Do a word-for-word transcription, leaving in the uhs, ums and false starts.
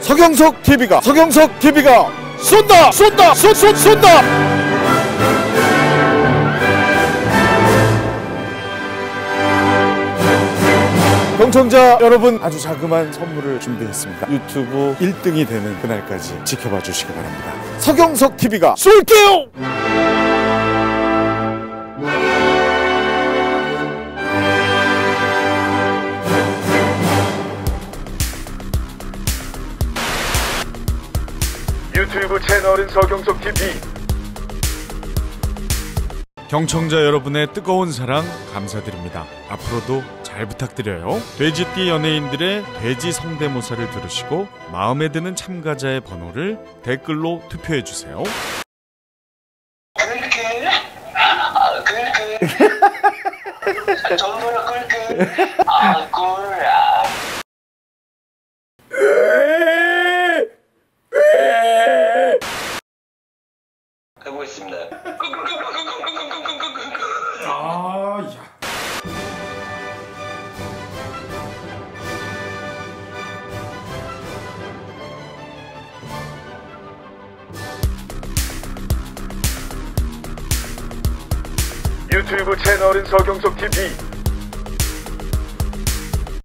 서경석 티비가 서경석 티비가 쏜다 쏜다 쏜, 쏜, 쏜다. 경청자 여러분, 아주 자그마한 선물을 준비했습니다. 유튜브 일 등이 되는 그날까지 지켜봐 주시기 바랍니다. 서경석 티비가 쏠게요. 유튜브 채널은 서경석 티비. 경청자 여러분의 뜨거운 사랑 감사드립니다. 앞으로도 잘 부탁드려요. 돼지띠 연예인들의 돼지 성대모사를 들으시고 마음에 드는 참가자의 번호를 댓글로 투표해주세요. 꿀꿀 아 꿀꿀 정말 꿀꿀 아 꿀아 해보겠습니다. 아, 야. 유튜브 채널은 서경석 티비.